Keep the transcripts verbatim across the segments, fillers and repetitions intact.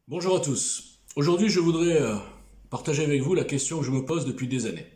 Bonjour à tous. Aujourd'hui, je voudrais euh, partager avec vous la question que je me pose depuis des années.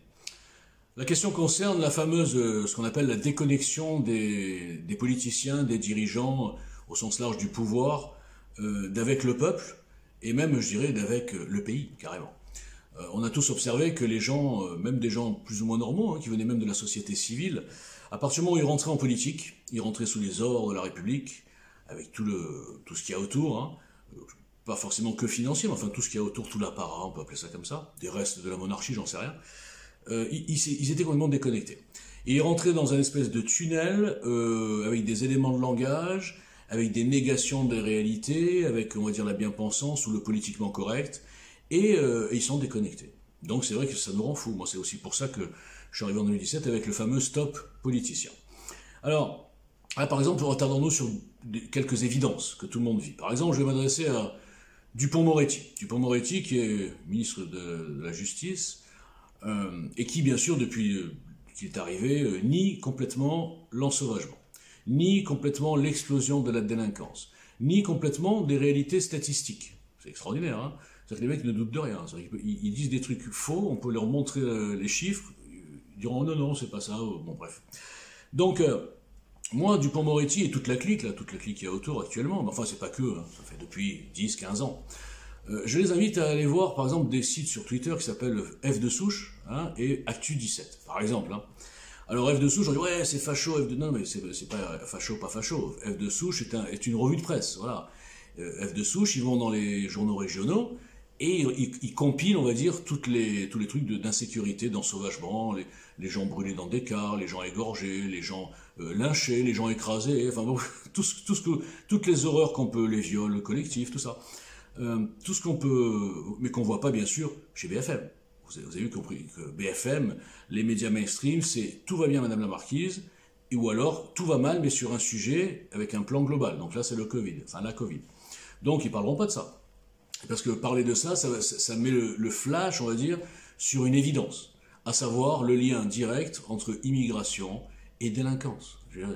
La question concerne la fameuse, euh, ce qu'on appelle la déconnexion des, des politiciens, des dirigeants, au sens large du pouvoir, euh, d'avec le peuple, et même, je dirais, d'avec euh, le pays, carrément. Euh, on a tous observé que les gens, euh, même des gens plus ou moins normaux, hein, qui venaient même de la société civile, à partir du moment où ils rentraient en politique, ils rentraient sous les ordres de la République, avec tout, le, tout ce qu'il y a autour, hein, pas forcément que financier, mais enfin tout ce qu'il y a autour, tout l'apparat, on peut appeler ça comme ça, des restes de la monarchie, j'en sais rien, euh, ils, ils, étaient complètement déconnectés. Et ils rentraient dans un espèce de tunnel, euh, avec des éléments de langage, avec des négations des réalités, avec, on va dire, la bien-pensance ou le politiquement correct, et, euh, et ils sont déconnectés. Donc c'est vrai que ça nous rend fous. Moi, c'est aussi pour ça que je suis arrivé en deux mille dix-sept avec le fameux Stop Politicien. Alors, là, par exemple, retardons-nous sur quelques évidences que tout le monde vit. Par exemple, je vais m'adresser à Dupond-Moretti. Dupond-Moretti, qui est ministre de, de la Justice, euh, et qui, bien sûr, depuis euh, qu'il est arrivé, euh, nie complètement l'ensauvagement, nie complètement l'explosion de la délinquance, nie complètement des réalités statistiques. C'est extraordinaire, hein. C'est-à-dire que les mecs ne doutent de rien. Ils, ils disent des trucs faux, on peut leur montrer euh, les chiffres, ils diront non, non, c'est pas ça, bon, bref. Donc, euh, moi, Dupond-Moretti et toute la clique, là, toute la clique qu'il y a autour actuellement, mais enfin, c'est pas que, hein, ça fait depuis dix quinze ans. Euh, je les invite à aller voir, par exemple, des sites sur Twitter qui s'appellent F de souche hein, et Actu dix-sept, par exemple. Hein. Alors, F de souche, on dit, ouais, c'est facho, F de... Non, mais c'est pas facho, pas facho. F de souche est, un, est une revue de presse, voilà. Euh, F de souche, ils vont dans les journaux régionaux, et ils, ils compilent, on va dire, toutes les, tous les trucs d'insécurité, d'ensauvagement, les, les gens brûlés dans des cars, les gens égorgés, les gens euh, lynchés, les gens écrasés, enfin bon, tout ce, tout ce que, toutes les horreurs qu'on peut, les viols collectifs, tout ça. Euh, tout ce qu'on peut, mais qu'on voit pas bien sûr chez B F M. Vous avez, vous avez vu compris que B F M, les médias mainstream, c'est tout va bien Madame la Marquise, et ou alors tout va mal mais sur un sujet avec un plan global. Donc là c'est le Covid, enfin la Covid. Donc ils parleront pas de ça. Parce que parler de ça, ça, ça met le, le flash, on va dire, sur une évidence, à savoir le lien direct entre immigration et délinquance.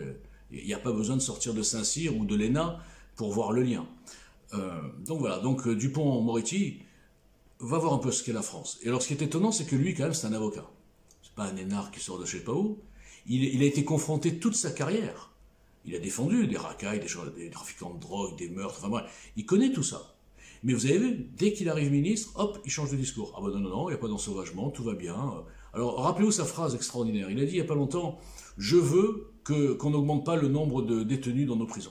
Il n'y a pas besoin de sortir de Saint-Cyr ou de l'E N A pour voir le lien. Euh, donc voilà, donc euh, Dupond-Moretti va voir un peu ce qu'est la France. Et alors ce qui est étonnant, c'est que lui, quand même, c'est un avocat. C'est pas un énarque qui sort de je sais pas où. Il, il a été confronté toute sa carrière. Il a défendu des racailles, des, des trafiquants de drogue, des meurtres, enfin bref, il connaît tout ça. Mais vous avez vu, dès qu'il arrive ministre, hop, il change de discours. Ah ben non, non, non, il n'y a pas d'ensauvagement, tout va bien. Alors, rappelez-vous sa phrase extraordinaire. Il a dit il n'y a pas longtemps, je veux que, qu'on n'augmente pas le nombre de détenus dans nos prisons.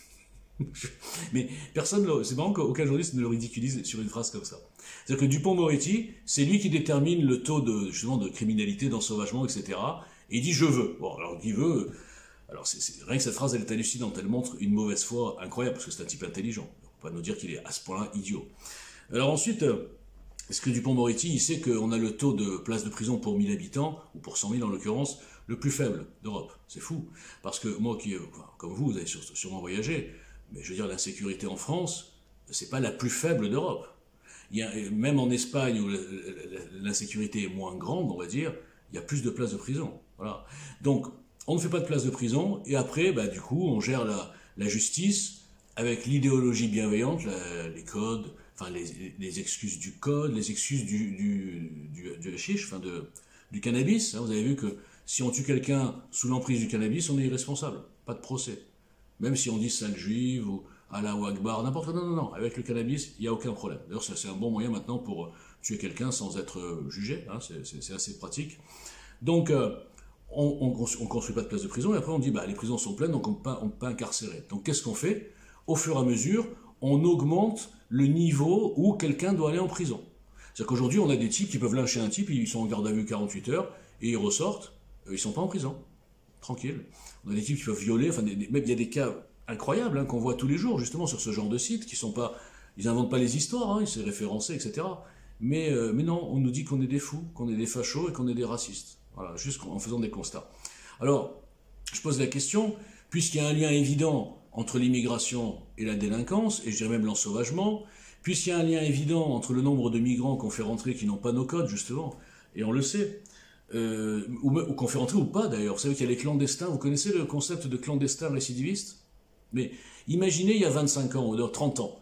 Mais personne, c'est marrant qu'aucun journaliste ne le ridiculise sur une phrase comme ça. C'est-à-dire que Dupond-Moretti, c'est lui qui détermine le taux de, justement, de criminalité, d'ensauvagement, et cetera. Et il dit je veux. Bon, alors il veut. Alors, c'est, c'est, rien que cette phrase, elle est hallucinante. Elle montre une mauvaise foi incroyable, parce que c'est un type intelligent. On va nous dire qu'il est à ce point-là idiot. Alors ensuite, est-ce que Dupond-Moretti, il sait qu'on a le taux de place de prison pour mille habitants, ou pour cent mille en l'occurrence, le plus faible d'Europe. C'est fou. Parce que moi, qui, enfin, comme vous, vous avez sûrement voyagé, mais je veux dire, l'insécurité en France, c'est pas la plus faible d'Europe. Il y a, même en Espagne, où l'insécurité est moins grande, on va dire, il y a plus de places de prison. Voilà. Donc, on ne fait pas de place de prison, et après, bah, du coup, on gère la, la justice avec l'idéologie bienveillante, la, les codes, enfin les, les excuses du code, les excuses du, du, du, du hashish, enfin de, du cannabis. Hein, vous avez vu que si on tue quelqu'un sous l'emprise du cannabis, on est irresponsable, pas de procès. Même si on dit sale juive ou Allahu Akbar, n'importe quoi, non, non, non, avec le cannabis, il n'y a aucun problème. D'ailleurs, c'est un bon moyen maintenant pour tuer quelqu'un sans être jugé, hein, c'est assez pratique. Donc, euh, on ne construit pas de place de prison, et après on dit, bah, les prisons sont pleines, donc on ne peut, peut pas incarcérer. Donc qu'est-ce qu'on fait? Au fur et à mesure, on augmente le niveau où quelqu'un doit aller en prison. C'est-à-dire qu'aujourd'hui, on a des types qui peuvent lyncher un type, ils sont en garde à vue quarante-huit heures, et ils ressortent, ils ne sont pas en prison. Tranquille. On a des types qui peuvent violer, enfin, des, même il y a des cas incroyables hein, qu'on voit tous les jours, justement, sur ce genre de sites, qui sont pas, ils n'inventent pas les histoires, hein, ils sont référencés, et cetera. Mais, euh, mais non, on nous dit qu'on est des fous, qu'on est des fachos et qu'on est des racistes. Voilà, juste en faisant des constats. Alors, je pose la question, puisqu'il y a un lien évident entre l'immigration et la délinquance, et je dirais même l'ensauvagement, puisqu'il y a un lien évident entre le nombre de migrants qu'on fait rentrer qui n'ont pas nos codes, justement, et on le sait, euh, ou, ou qu'on fait rentrer ou pas d'ailleurs. Vous savez qu'il y a les clandestins, vous connaissez le concept de clandestin récidiviste? Mais imaginez il y a vingt-cinq ans, ou trente ans,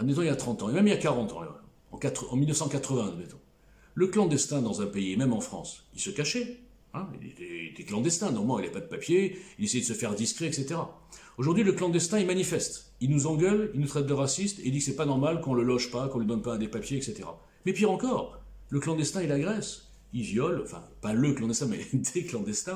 admettons il y a trente ans, et même il y a quarante ans, en, en mille neuf cent quatre-vingts, admettons, le clandestin dans un pays, même en France, il se cachait. Hein, il, était, il était clandestin, normalement il n'avait pas de papier, il essayait de se faire discret, et cetera. Aujourd'hui, le clandestin, il manifeste. Il nous engueule, il nous traite de racistes, et il dit que c'est pas normal qu'on le loge pas, qu'on lui donne pas des papiers, et cetera. Mais pire encore, le clandestin, il agresse, il viole, enfin, pas le clandestin, mais des clandestins.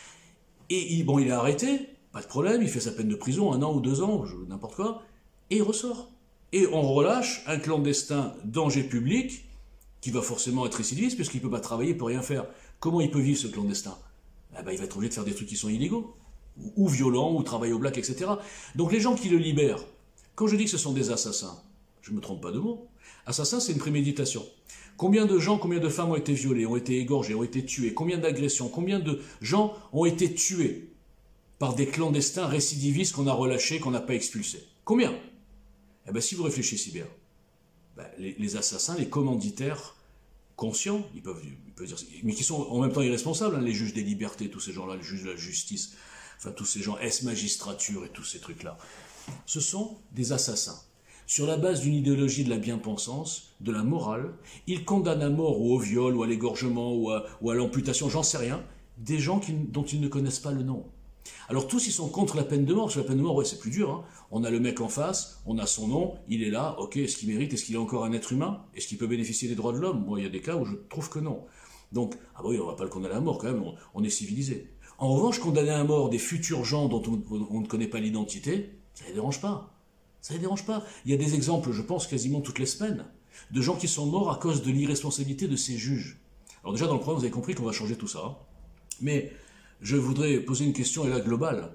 Et il, bon, il est arrêté, pas de problème, il fait sa peine de prison, un an ou deux ans, n'importe quoi, et il ressort. Et on relâche un clandestin danger public, qui va forcément être récidiviste, puisqu'il ne peut pas travailler, il ne peut rien faire. Comment il peut vivre, ce clandestin? Eh ben, il va être obligé de faire des trucs qui sont illégaux, ou, ou violents, ou travailler au black, et cetera. Donc les gens qui le libèrent, quand je dis que ce sont des assassins, je ne me trompe pas de mot. Assassin, c'est une préméditation. Combien de gens, combien de femmes ont été violées, ont été égorgées, ont été tuées? Combien d'agressions, combien de gens ont été tués par des clandestins récidivistes qu'on a relâchés, qu'on n'a pas expulsés? Combien? Eh bien, si vous réfléchissez bien, ben, les, les assassins, les commanditaires conscients, ils peuvent, ils peuvent dire, mais qui sont en même temps irresponsables, hein, les juges des libertés, tous ces gens-là, les juges de la justice, enfin tous ces gens, S-magistrature et tous ces trucs-là, ce sont des assassins. Sur la base d'une idéologie de la bien-pensance, de la morale, ils condamnent à mort ou au viol, ou à l'égorgement, ou à, ou à l'amputation, j'en sais rien, des gens qui, dont ils ne connaissent pas le nom. Alors tous, ils sont contre la peine de mort, parce que la peine de mort, ouais, c'est plus dur. Hein. On a le mec en face, on a son nom, il est là, ok, est-ce qu'il mérite, est-ce qu'il est encore un être humain? Est-ce qu'il peut bénéficier des droits de l'homme? Bon, il y a des cas où je trouve que non. Donc, ah bah oui, on va pas le condamner à mort quand même, on, on est civilisé. En revanche, condamner à mort des futurs gens dont on, on ne connaît pas l'identité, ça ne les dérange pas. Ça ne les dérange pas. Il y a des exemples, je pense, quasiment toutes les semaines, de gens qui sont morts à cause de l'irresponsabilité de ces juges. Alors déjà, dans le programme, vous avez compris qu'on va changer tout ça. Hein. Mais je voudrais poser une question, et là, globale,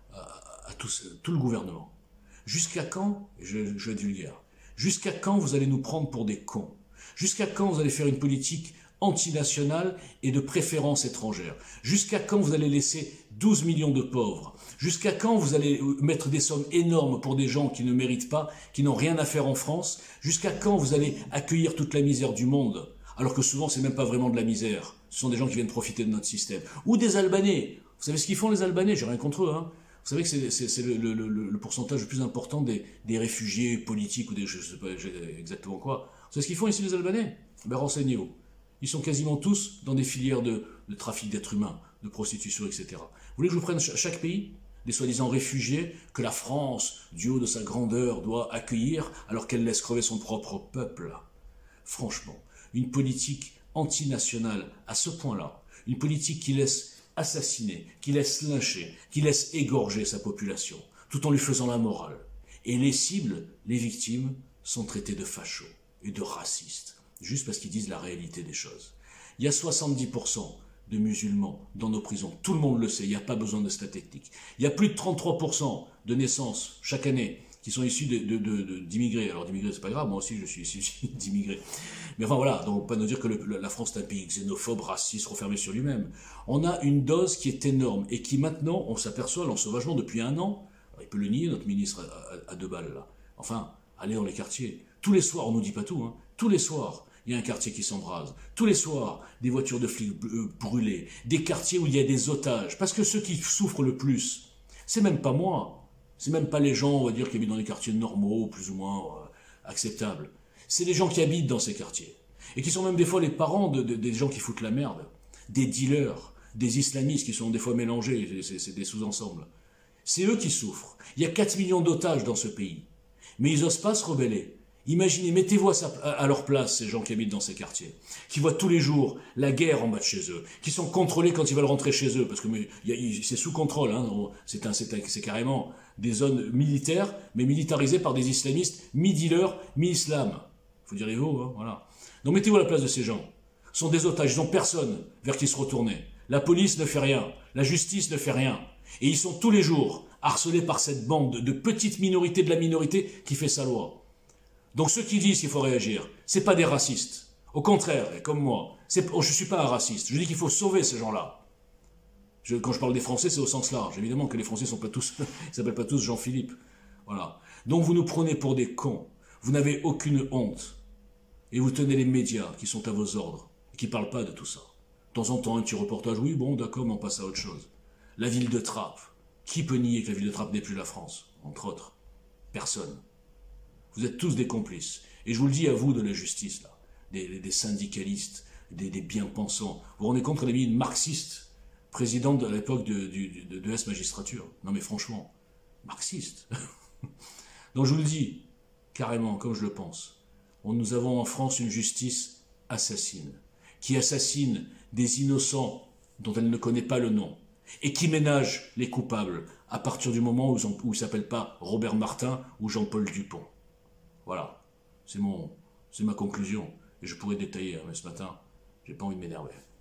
à, à tous, tout le gouvernement. Jusqu'à quand, et je, je vais être vulgaire, jusqu'à quand vous allez nous prendre pour des cons? Jusqu'à quand vous allez faire une politique antinationale et de préférence étrangère? Jusqu'à quand vous allez laisser douze millions de pauvres? Jusqu'à quand vous allez mettre des sommes énormes pour des gens qui ne méritent pas, qui n'ont rien à faire en France? Jusqu'à quand vous allez accueillir toute la misère du monde? Alors que souvent, c'est même pas vraiment de la misère. Ce sont des gens qui viennent profiter de notre système. Ou des Albanais. Vous savez ce qu'ils font, les Albanais? J'ai rien contre eux, hein. Vous savez que c'est le, le, le, le pourcentage le plus important des, des réfugiés politiques ou des, je sais pas exactement quoi. Vous savez ce qu'ils font ici, les Albanais? Ben, renseignez-vous. Ils sont quasiment tous dans des filières de, de trafic d'êtres humains, de prostitution, et cetera. Vous voulez que je vous prenne chaque pays, des soi-disant réfugiés, que la France, du haut de sa grandeur, doit accueillir, alors qu'elle laisse crever son propre peuple? Franchement, une politique antinationale à ce point-là, une politique qui laisse assassiner, qui laisse lyncher, qui laisse égorger sa population, tout en lui faisant la morale. Et les cibles, les victimes, sont traitées de fachos et de racistes, juste parce qu'ils disent la réalité des choses. Il y a soixante-dix pour cent de musulmans dans nos prisons, tout le monde le sait, il n'y a pas besoin de statistiques. Il y a plus de trente-trois pour cent de naissances chaque année qui sont issus d'immigrés. Alors d'immigrés, c'est pas grave, moi aussi je suis issu d'immigrés. Mais enfin voilà, donc pas nous dire que le, la France est un pays xénophobe, raciste, refermé sur lui-même. On a une dose qui est énorme et qui maintenant, on s'aperçoit l'ensauvagement depuis un an. Alors, il peut le nier, notre ministre à, à, à deux balles là. Enfin, allez dans les quartiers. Tous les soirs, on nous dit pas tout, hein. Tous les soirs, il y a un quartier qui s'embrase. Tous les soirs, des voitures de flics brûlées. Des quartiers où il y a des otages. Parce que ceux qui souffrent le plus, c'est même pas moi. C'est même pas les gens, on va dire, qui habitent dans les quartiers normaux, plus ou moins euh, acceptables. C'est les gens qui habitent dans ces quartiers. Et qui sont même des fois les parents de, de, des gens qui foutent la merde. Des dealers, des islamistes qui sont des fois mélangés, c'est des sous-ensembles. C'est eux qui souffrent. Il y a quatre millions d'otages dans ce pays. Mais ils n'osent pas se rebeller. Imaginez, mettez-vous à, à leur place, ces gens qui habitent dans ces quartiers, qui voient tous les jours la guerre en bas de chez eux, qui sont contrôlés quand ils veulent rentrer chez eux, parce que c'est sous contrôle, hein, c'est carrément des zones militaires, mais militarisées par des islamistes, mi-dealers, mi-islam. Faut dire les mots, hein, voilà. Donc mettez-vous à la place de ces gens. Ce sont des otages, ils n'ont personne vers qui se retourner. La police ne fait rien, la justice ne fait rien. Et ils sont tous les jours harcelés par cette bande de, de petites minorités de la minorité qui fait sa loi. Donc ceux qui disent qu'il faut réagir, c'est pas des racistes. Au contraire, et comme moi, oh, je suis pas un raciste. Je dis qu'il faut sauver ces gens-là. Je, quand je parle des Français, c'est au sens large. Évidemment que les Français sont pas tous, ils s'appellent pas tous Jean-Philippe. Voilà. Donc vous nous prenez pour des cons. Vous n'avez aucune honte. Et vous tenez les médias qui sont à vos ordres, et qui parlent pas de tout ça. De temps en temps, un petit reportage, oui, bon, d'accord, mais on passe à autre chose. La ville de Trappes. Qui peut nier que la ville de Trappes n'est plus la France, entre autres? Personne. Vous êtes tous des complices. Et je vous le dis à vous de la justice, là, des, des syndicalistes, des, des bien-pensants. Vous vous rendez compte qu'on a mis une marxiste, présidente de l'époque de, de, de, de S Magistrature. Non mais franchement, marxiste. Donc je vous le dis, carrément, comme je le pense. Nous avons en France une justice assassine, qui assassine des innocents dont elle ne connaît pas le nom, et qui ménage les coupables à partir du moment où, où ils ne s'appellent pas Robert Martin ou Jean-Paul Dupont. Voilà, c'est mon, c'est ma conclusion. Et je pourrais détailler, hein, mais ce matin, j'ai pas envie de m'énerver.